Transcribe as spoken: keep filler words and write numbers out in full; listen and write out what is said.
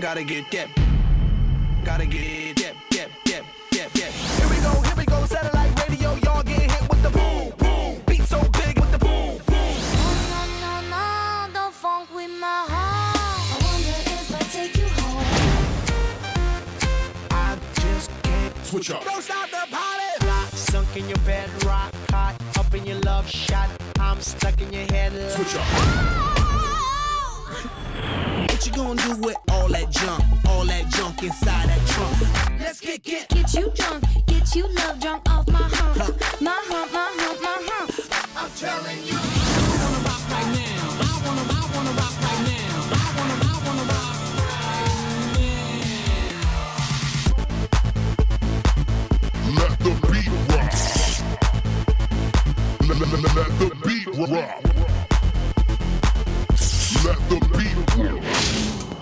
Gotta get that. Gotta get that, that, that, that, that. Here we go, here we go, satellite radio. Y'all get hit with the boom, boom. Beat so big with the boom, boom. Oh, no, no, no, don't funk with my heart. I wonder if I take you home. I just can't switch up. Don't stop the party. Rock, sunk in your bed, rock hot, up in your love shot. I'm stuck in your head. Switch up. What you gonna do with all that junk? All that junk inside that trunk? Let's kick it. Get you drunk, get you love drunk off my hump. My hump, my hump, my hump. I'm telling you. I wanna rock right now. I wanna, I wanna rock right now. I wanna, I wanna rock right now. Let the beat rock. Let, let, let, let the beat rock. Let the beat rock.